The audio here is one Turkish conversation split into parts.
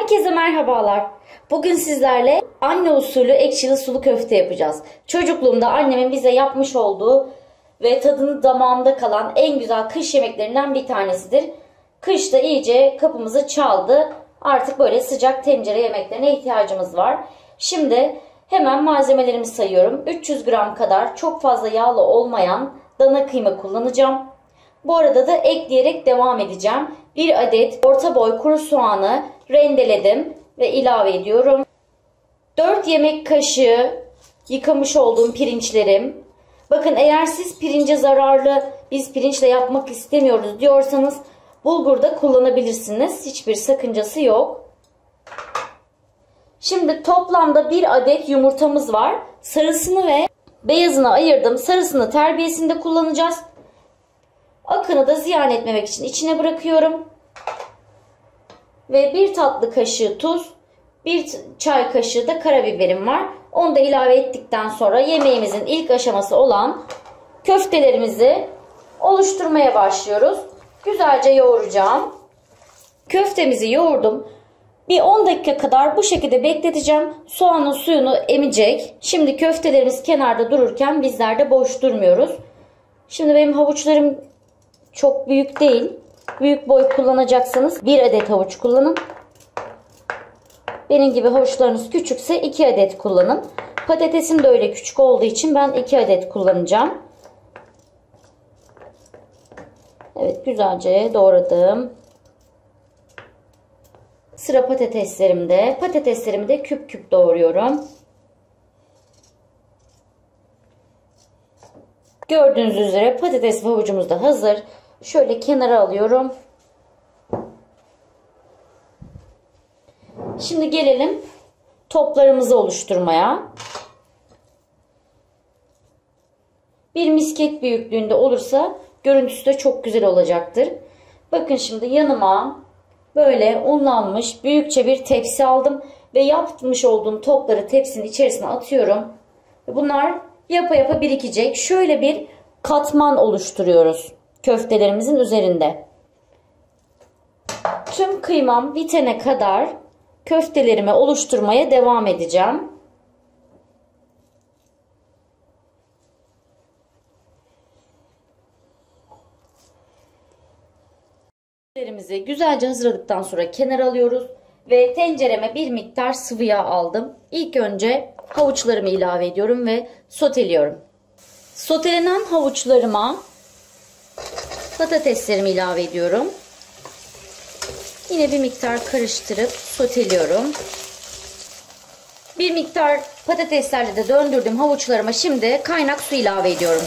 Herkese merhabalar. Bugün sizlerle anne usulü ekşili sulu köfte yapacağız. Çocukluğumda annemin bize yapmış olduğu ve tadını damağımda kalan en güzel kış yemeklerinden bir tanesidir. Kışta iyice kapımızı çaldı. Artık böyle sıcak tencere yemeklerine ihtiyacımız var. Şimdi hemen malzemelerimi sayıyorum. 300 gram kadar çok fazla yağlı olmayan dana kıyma kullanacağım. Bu arada da ekleyerek devam edeceğim. 1 adet orta boy kuru soğanı rendeledim ve ilave ediyorum. 4 yemek kaşığı yıkamış olduğum pirinçlerim. Bakın, eğer siz pirince zararlı, biz pirinçle yapmak istemiyoruz diyorsanız bulgur da kullanabilirsiniz. Hiçbir sakıncası yok. Şimdi toplamda 1 adet yumurtamız var. Sarısını ve beyazını ayırdım. Sarısını terbiyesinde kullanacağız. Akını da ziyan etmemek için içine bırakıyorum. Ve 1 tatlı kaşığı tuz, 1 çay kaşığı da karabiberim var. Onu da ilave ettikten sonra yemeğimizin ilk aşaması olan köftelerimizi oluşturmaya başlıyoruz. Güzelce yoğuracağım. Köftemizi yoğurdum. Bir 10 dakika kadar bu şekilde bekleteceğim. Soğanın suyunu emecek. Şimdi köftelerimiz kenarda dururken bizler de boş durmuyoruz. Şimdi benim havuçlarım çok büyük değil. Büyük boy kullanacaksanız 1 adet havuç kullanın. Benim gibi havuçlarınız küçükse 2 adet kullanın. Patatesim de öyle küçük olduğu için ben 2 adet kullanacağım. Evet, güzelce doğradım. Sıra patateslerimde. Patateslerimi de küp küp doğruyorum. Gördüğünüz üzere patates ve havucumuz da hazır. Şöyle kenara alıyorum. Şimdi gelelim toplarımızı oluşturmaya. Bir misket büyüklüğünde olursa görüntüsü de çok güzel olacaktır. Bakın, şimdi yanıma böyle unlanmış büyükçe bir tepsi aldım ve yapmış olduğum topları tepsinin içerisine atıyorum. Bunlar yapa yapa birikecek. Şöyle bir katman oluşturuyoruz köftelerimizin üzerinde. Tüm kıymam bitene kadar köftelerimi oluşturmaya devam edeceğim. Köftelerimizi güzelce hazırladıktan sonra kenara alıyoruz ve tencereme bir miktar sıvı yağ aldım. İlk önce havuçlarımı ilave ediyorum ve soteliyorum. Sotelenen havuçlarıma patateslerimi ilave ediyorum. Yine bir miktar karıştırıp soteliyorum. Bir miktar patateslerle de döndürdüğüm havuçlarıma şimdi kaynak su ilave ediyorum.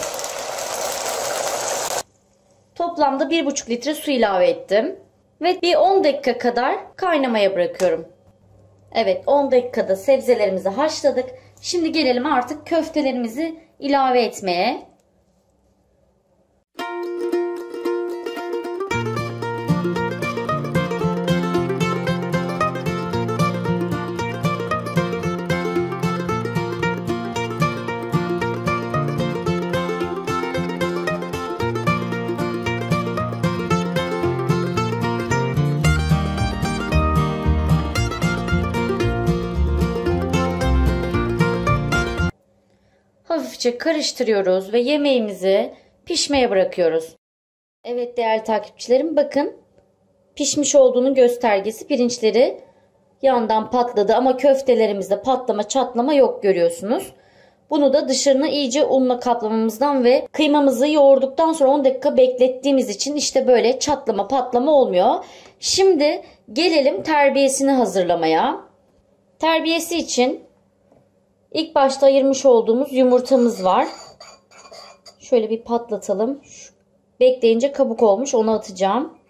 Toplamda 1,5 litre su ilave ettim. Ve bir 10 dakika kadar kaynamaya bırakıyorum. Evet, 10 dakikada sebzelerimizi haşladık. Şimdi gelelim artık köftelerimizi ilave etmeye. Hafifçe karıştırıyoruz ve yemeğimizi pişmeye bırakıyoruz. Evet değerli takipçilerim, bakın, pişmiş olduğunun göstergesi, pirinçleri yandan patladı ama köftelerimizde patlama çatlama yok, görüyorsunuz. Bunu da dışarını iyice unla kaplamamızdan ve kıymamızı yoğurduktan sonra 10 dakika beklettiğimiz için işte böyle çatlama patlama olmuyor. Şimdi gelelim terbiyesini hazırlamaya. Terbiyesi için İlk başta ayırmış olduğumuz yumurtamız var. Şöyle bir patlatalım. Bekleyince kabuk olmuş, onu atacağım.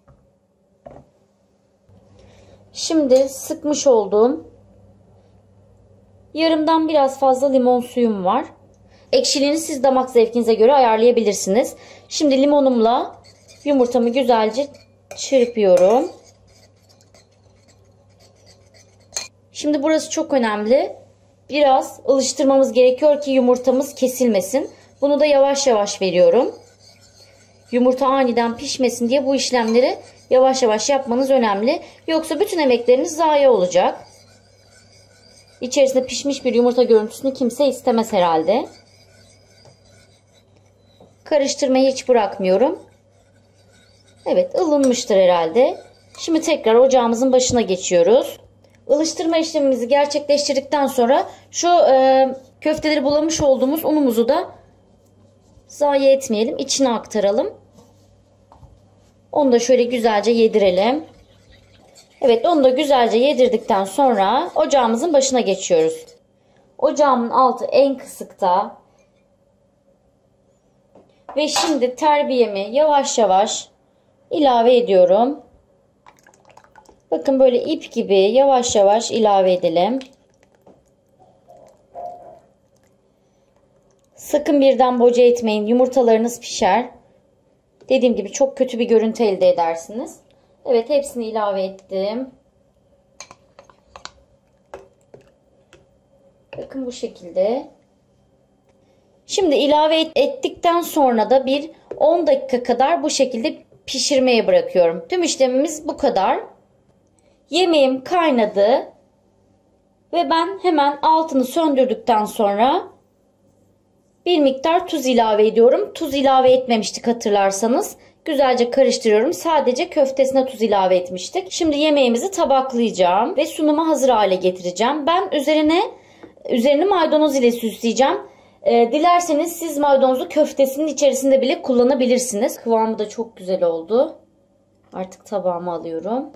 Şimdi sıkmış olduğum yarımdan biraz fazla limon suyum var. Ekşiliğini siz damak zevkinize göre ayarlayabilirsiniz. Şimdi limonumla yumurtamı güzelce çırpıyorum. Şimdi burası çok önemli. Biraz ılıştırmamız gerekiyor ki yumurtamız kesilmesin. Bunu da yavaş yavaş veriyorum. Yumurta aniden pişmesin diye bu işlemleri Yavaş yavaş yapmanız önemli. Yoksa bütün emekleriniz zayi olacak. İçerisinde pişmiş bir yumurta görüntüsünü kimse istemez herhalde. Karıştırmayı hiç bırakmıyorum. Evet, ılınmıştır herhalde. Şimdi tekrar ocağımızın başına geçiyoruz. Ilıştırma işlemimizi gerçekleştirdikten sonra şu köfteleri bulamış olduğumuz unumuzu da zayi etmeyelim. İçine aktaralım. Onu da şöyle güzelce yedirelim. Evet, onu da güzelce yedirdikten sonra ocağımızın başına geçiyoruz. Ocağımın altı en kısıkta. Ve şimdi terbiyemi yavaş yavaş ilave ediyorum. Bakın böyle ip gibi yavaş yavaş ilave edelim. Sakın birden boca etmeyin. Yumurtalarınız pişer. Dediğim gibi çok kötü bir görüntü elde edersiniz. Evet, hepsini ilave ettim. Bakın bu şekilde. Şimdi ilave ettikten sonra da bir 10 dakika kadar bu şekilde pişirmeye bırakıyorum. Tüm işlemimiz bu kadar. Yemeğim kaynadı. Ve ben hemen altını söndürdükten sonra bir miktar tuz ilave ediyorum. Tuz ilave etmemiştik hatırlarsanız. Güzelce karıştırıyorum. Sadece köftesine tuz ilave etmiştik. Şimdi yemeğimizi tabaklayacağım ve sunuma hazır hale getireceğim. Ben üzerini maydanoz ile süsleyeceğim. Dilerseniz siz maydanozu köftesinin içerisinde bile kullanabilirsiniz. Kıvamı da çok güzel oldu. Artık tabağıma alıyorum.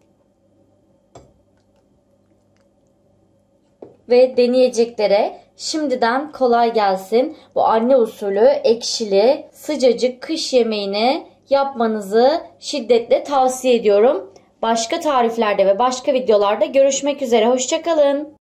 Ve deneyeceklere şimdiden kolay gelsin. Bu anne usulü ekşili sıcacık kış yemeğini yapmanızı şiddetle tavsiye ediyorum. Başka tariflerde ve başka videolarda görüşmek üzere. Hoşça kalın.